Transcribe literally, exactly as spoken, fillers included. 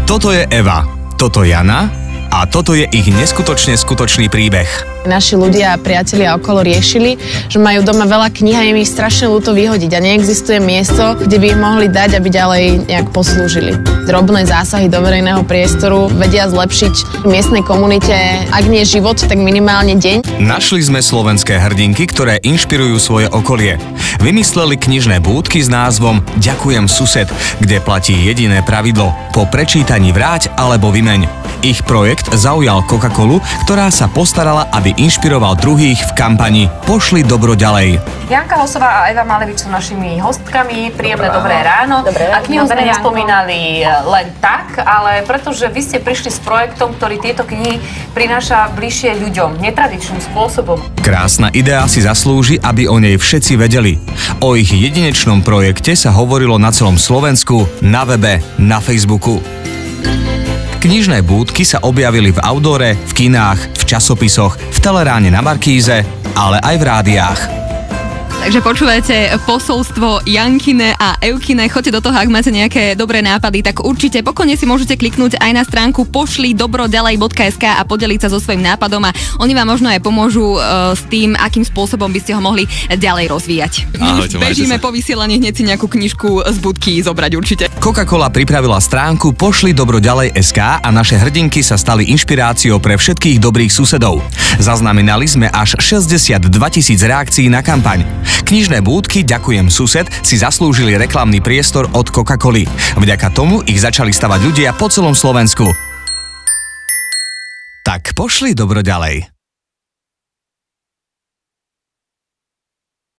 Toto je Eva, toto Jana a toto je ich neskutočne skutočný príbeh. Naši ľudia a priatelia okolo riešili, že majú doma veľa kníh a je mi strašne ľúto vyhodiť a neexistuje miesto, kde by ich mohli dať, aby ďalej nejak poslúžili. Drobné zásahy do verejného priestoru vedia zlepšiť miestnej komunite, ak nie život, tak minimálne deň. Našli sme slovenské hrdinky, ktoré inšpirujú svoje okolie. Vymysleli knižné búdky s názvom Ďakujem sused, kde platí jediné pravidlo: po prečítaní vráť alebo vymeň. Ich projekt zaujal Coca-Colu, ktorá sa postarala, aby inšpiroval druhých v kampani Pošli dobro ďalej. Janka Hosová a Eva Malevič sú našimi hostkami. Príjemné dobré ráno. Dobré ráno. A knihu sme nespomínali len tak, ale pretože vy ste prišli s projektom, ktorý tieto knihy prináša bližšie ľuďom, netradičným spôsobom. Krásna idea si zaslúži, aby o nej všetci vedeli. O ich jedinečnom projekte sa hovorilo na celom Slovensku, na webe, na Facebooku. Knižné búdky sa objavili v outdoore, v kinách, v časopisoch, v teleráne na Markíze, ale aj v rádiách. Takže počúvajte posolstvo Jankine a Evkine. Choďte do toho, ak máte nejaké dobré nápady, tak určite pokojne si môžete kliknúť aj na stránku pošli dobro ďalej bodka es ká a podeliť sa so svojím nápadom a oni vám možno aj pomôžu uh, s tým, akým spôsobom by ste ho mohli ďalej rozvíjať. Ahojte, Bežíme po vysielaní hneď si nejakú knižku z budky zobrať určite. Coca-Cola pripravila stránku pošli dobro ďalej bodka es ká a naše hrdinky sa stali inšpiráciou pre všetkých dobrých susedov. Zaznamenali sme až šesťdesiatdva tisíc reakcií na kampaň. Knižné búdky Ďakujem sused si zaslúžili reklamný priestor od Coca-Coly. Vďaka tomu ich začali stavať ľudia po celom Slovensku. Tak pošli dobro ďalej.